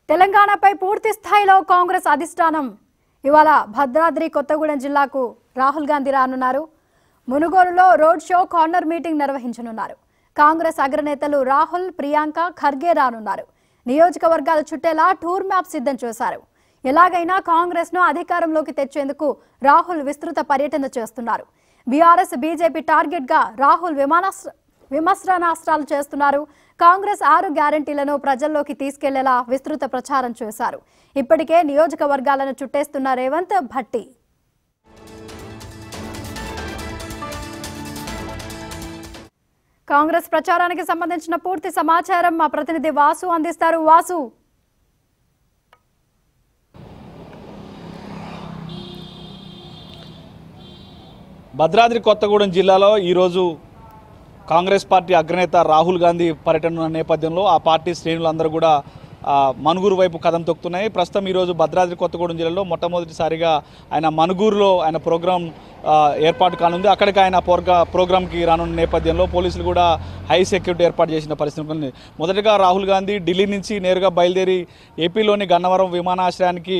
తెలంగాణపై పూర్తి స్థాయిలో కాంగ్రెస్ అధిష్టానం ఇవాళ భద్రాద్రి కొత్తగూడెం జిల్లాకు రాహుల్ గాంధీ రానున్నారు. మునుగోలులో రోడ్ షో కార్నర్ మీటింగ్ నిర్వహించనున్నారు. కాంగ్రెస్ అగ్రనేతలు రాహుల్, ప్రియాంక ఖర్గే రానున్నారు. నియోజకవర్గాల చుట్టేలా టూర్ మ్యాప్ సిద్ధం చేశారు. ఎలాగైనా కాంగ్రెస్ ను అధికారంలోకి తెచ్చేందుకు రాహుల్ విస్తృత పర్యటన చేస్తున్నారు. బీఆర్ఎస్, బీజేపీ టార్గెట్ గా రాహుల్ విమర్శనాస్త్రాలు చేస్తున్నారు. కాంగ్రెస్ 6 గ్యారంటీలను ప్రజల్లోకి తీసుకెళ్లేలా విస్తృత ప్రచారం చేశారు. ఇప్పటికే నియోజకవర్గాలను చుట్టేస్తున్న రేవంత్, భట్టి. కాంగ్రెస్ ప్రచారానికి సంబంధించిన పూర్తి సమాచారం మా ప్రతినిధి వాసు అందిస్తారు. వాసు, భద్రాద్రి కొత్తగూడెం జిల్లాలో ఈరోజు కాంగ్రెస్ పార్టీ అగ్రనేత రాహుల్ గాంధీ పర్యటన నేపథ్యంలో ఆ పార్టీ శ్రేణులందరూ కూడా మనుగూరు వైపు కదం తొక్కుతున్నాయి. ప్రస్తుతం ఈరోజు భద్రాద్రి కొత్తగూడెం జిల్లాలో మొట్టమొదటిసారిగా ఆయన మనుగూరులో ఆయన ప్రోగ్రాం ఏర్పాటు కానుంది. అక్కడికి ఆయన ప్రోగ్రాంకి రానున్న నేపథ్యంలో పోలీసులు కూడా హై సెక్యూరిటీ ఏర్పాటు చేసిన పరిస్థితి ఉంది. మొదటగా రాహుల్ గాంధీ ఢిల్లీ నుంచి నేరుగా బయలుదేరి ఏపీలోని గన్నవరం విమానాశ్రయానికి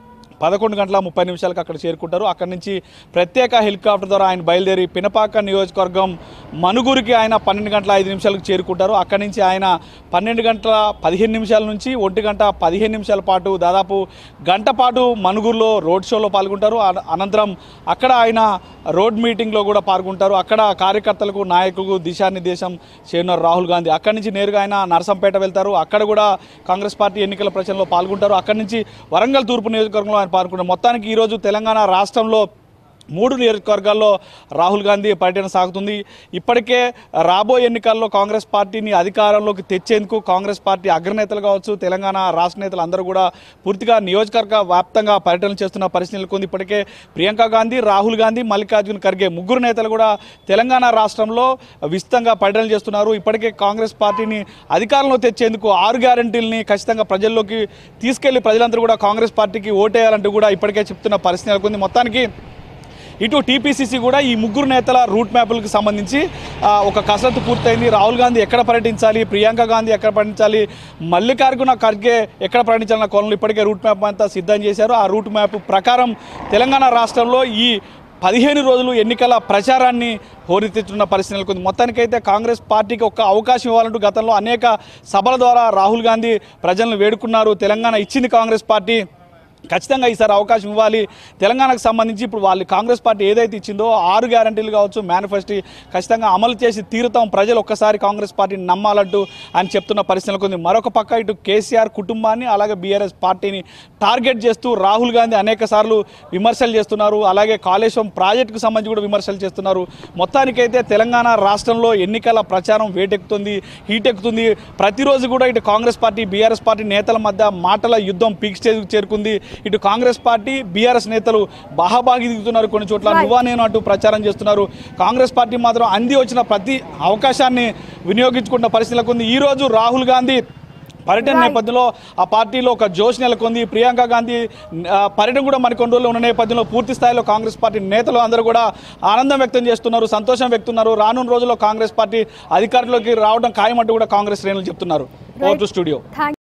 11 గంటల 30 నిమిషాలకు అక్కడ చేరుకుంటారు. అక్కడి నుంచి ప్రత్యేక హెలికాప్టర్ ద్వారా ఆయన బయలుదేరి పినపాక నియోజకవర్గం మనుగూరుకి ఆయన 12 గంటల 5 నిమిషాలకు చేరుకుంటారు. అక్కడి నుంచి ఆయన 12 గంటల 15 నిమిషాల నుంచి 1 గంట 15 నిమిషాల పాటు దాదాపు గంట పాటు మనుగూరులో రోడ్ షోలో పాల్గొంటారు. అనంతరం అక్కడ ఆయన రోడ్ మీటింగ్లో కూడా పాల్గొంటారు. అక్కడ కార్యకర్తలకు, నాయకులకు దిశానిర్దేశం చేయనున్నారు రాహుల్ గాంధీ. అక్కడి నుంచి నేరుగా ఆయన నరసంపేట వెళ్తారు. అక్కడ కూడా కాంగ్రెస్ పార్టీ ఎన్నికల ప్రచారంలో పాల్గొంటారు. అక్కడి నుంచి వరంగల్ తూర్పు నియోజకవర్గంలో ఆయన పాల్గొంటారు. మొత్తానికి ఈరోజు తెలంగాణ రాష్ట్రంలో 3 నియోజకవర్గాల్లో రాహుల్ గాంధీ పర్యటన సాగుతుంది. ఇప్పటికే రాబోయే ఎన్నికల్లో కాంగ్రెస్ పార్టీని అధికారంలోకి తెచ్చేందుకు కాంగ్రెస్ పార్టీ అగ్రనేతలు కావచ్చు, తెలంగాణ రాష్ట్ర నేతలు అందరూ కూడా పూర్తిగా నియోజకవర్గ వ్యాప్తంగా పర్యటన చేస్తున్న పరిస్థితి నెలకొంది. ఇప్పటికే ప్రియాంక గాంధీ, రాహుల్ గాంధీ, మల్లికార్జున్ ఖర్గే ముగ్గురు నేతలు కూడా తెలంగాణ రాష్ట్రంలో విస్తృతంగా పర్యటన చేస్తున్నారు. ఇప్పటికే కాంగ్రెస్ పార్టీని అధికారంలో తెచ్చేందుకు 6 గ్యారంటీలని ఖచ్చితంగా ప్రజల్లోకి తీసుకెళ్లి ప్రజలందరూ కూడా కాంగ్రెస్ పార్టీకి ఓటేయాలంటూ కూడా ఇప్పటికే చెప్తున్న పరిస్థితి నెలకొంది. మొత్తానికి ఇటు టీపీసీసీ కూడా ఈ ముగ్గురు నేతల రూట్ మ్యాప్లకు సంబంధించి ఒక కసరత్తు పూర్తయింది. రాహుల్ గాంధీ ఎక్కడ పర్యటించాలి, ప్రియాంక గాంధీ ఎక్కడ పర్యటించాలి, మల్లికార్జున ఖర్గే ఎక్కడ పర్యటించాలన్న కోణంలో ఇప్పటికే రూట్ మ్యాప్ అంతా సిద్ధం చేశారు. ఆ రూట్ మ్యాప్ ప్రకారం తెలంగాణ రాష్ట్రంలో ఈ 15 రోజులు ఎన్నికల ప్రచారాన్ని హోరెత్తిస్తున్న పరిస్థితి నెలకొంది. మొత్తానికైతే కాంగ్రెస్ పార్టీకి ఒక అవకాశం ఇవ్వాలంటూ గతంలో అనేక సభల ద్వారా రాహుల్ గాంధీ ప్రజలను వేడుకున్నారు. తెలంగాణ ఇచ్చింది కాంగ్రెస్ పార్టీ, ఖచ్చితంగా ఈసారి అవకాశం ఇవ్వాలి. తెలంగాణకు సంబంధించి ఇప్పుడు వాళ్ళు కాంగ్రెస్ పార్టీ ఏదైతే ఇచ్చిందో 6 గ్యారంటీలు కావచ్చు, మేనిఫెస్టో ఖచ్చితంగా అమలు చేసి తీరుతాం, ప్రజలు ఒక్కసారి కాంగ్రెస్ పార్టీని నమ్మాలంటూ ఆయన చెప్తున్న పరిస్థితులకు ఉంది. మరొక పక్క ఇటు కేసీఆర్ కుటుంబాన్ని అలాగే బీఆర్ఎస్ పార్టీని టార్గెట్ చేస్తూ రాహుల్ గాంధీ అనేక సార్లు విమర్శలు చేస్తున్నారు. అలాగే కాళేశ్వరం ప్రాజెక్టుకు సంబంధించి కూడా విమర్శలు చేస్తున్నారు. మొత్తానికైతే తెలంగాణ రాష్ట్రంలో ఎన్నికల ప్రచారం వేటెక్కుతుంది, హీటెక్కుతుంది. ప్రతిరోజు కూడా ఇటు కాంగ్రెస్ పార్టీ, బీఆర్ఎస్ పార్టీ నేతల మధ్య మాటల యుద్ధం పీక్ స్టేజ్కి చేరుకుంది. ఇటు కాంగ్రెస్ పార్టీ, బీఆర్ఎస్ నేతలు బాహాబాగి దిగుతున్నారు. కొన్ని చోట్ల నువ్వా నేను అంటూ ప్రచారం చేస్తున్నారు. కాంగ్రెస్ పార్టీ మాత్రం అంది వచ్చిన ప్రతి అవకాశాన్ని వినియోగించుకున్న పరిస్థితులకు ఉంది. ఈరోజు రాహుల్ గాంధీ పర్యటన నేపథ్యంలో ఆ పార్టీలో ఒక జోష్ నెలకొంది. ప్రియాంక గాంధీ పర్యటన కూడా మరికొన్ని రోజులు ఉన్న నేపథ్యంలో పూర్తి స్థాయిలో కాంగ్రెస్ పార్టీ నేతలు అందరూ కూడా ఆనందం వ్యక్తం చేస్తున్నారు, సంతోషం వ్యక్తున్నారు. రానున్న రోజుల్లో కాంగ్రెస్ పార్టీ అధికారంలోకి రావడం ఖాయమంటూ కూడా కాంగ్రెస్ శ్రేణులు చెప్తున్నారు. స్టూడియో.